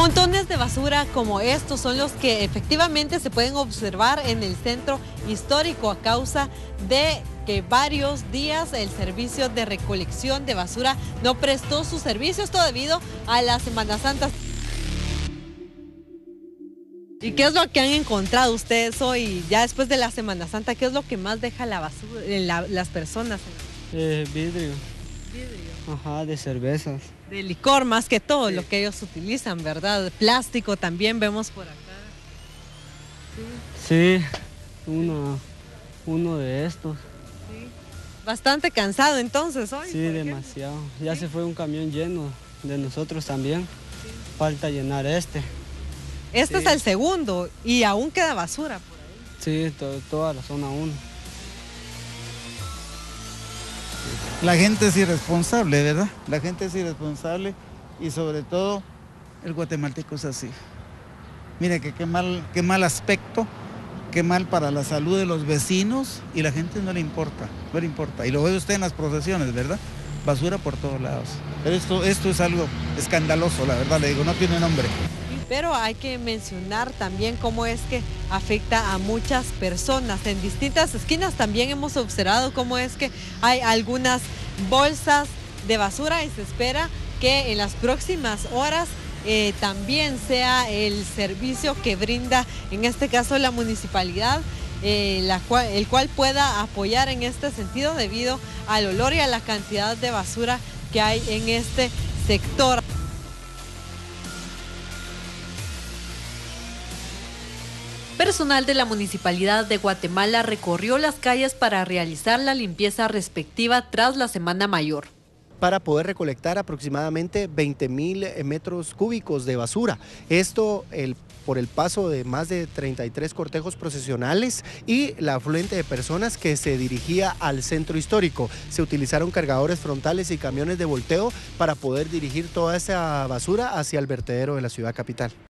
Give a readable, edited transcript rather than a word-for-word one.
Montones de basura como estos son los que efectivamente se pueden observar en el centro histórico a causa de que varios días el servicio de recolección de basura no prestó sus servicios, todo debido a la Semana Santa. ¿Y qué es lo que han encontrado ustedes hoy, ya después de la Semana Santa? ¿Qué es lo que más deja la basura, las personas? Vidrio. Vidrio. Ajá, de cervezas. De licor más que todo, Sí. lo que ellos utilizan, ¿verdad? Plástico también vemos por acá. Sí, uno de estos. Sí. Bastante cansado entonces hoy. Sí, demasiado. Ya se fue un camión lleno de nosotros también. Sí. Falta llenar este. Este es el segundo y aún queda basura por ahí. Sí, toda la zona 1. La gente es irresponsable, ¿verdad? La gente es irresponsable y sobre todo el guatemalteco es así. Mire que qué mal aspecto, qué mal para la salud de los vecinos y la gente no le importa. Y lo ve usted en las procesiones, ¿verdad? Basura por todos lados. Pero esto es algo escandaloso, la verdad, le digo, no tiene nombre. Pero hay que mencionar también cómo es que afecta a muchas personas. En distintas esquinas también hemos observado cómo es que hay algunas bolsas de basura y se espera que en las próximas horas también sea el servicio que brinda, en este caso la municipalidad, el cual pueda apoyar en este sentido debido al olor y a la cantidad de basura que hay en este sector. Personal de la Municipalidad de Guatemala recorrió las calles para realizar la limpieza respectiva tras la Semana Mayor. Para poder recolectar aproximadamente 20,000 metros cúbicos de basura. Esto por el paso de más de 33 cortejos procesionales y la afluente de personas que se dirigía al centro histórico. Se utilizaron cargadores frontales y camiones de volteo para poder dirigir toda esa basura hacia el vertedero de la ciudad capital.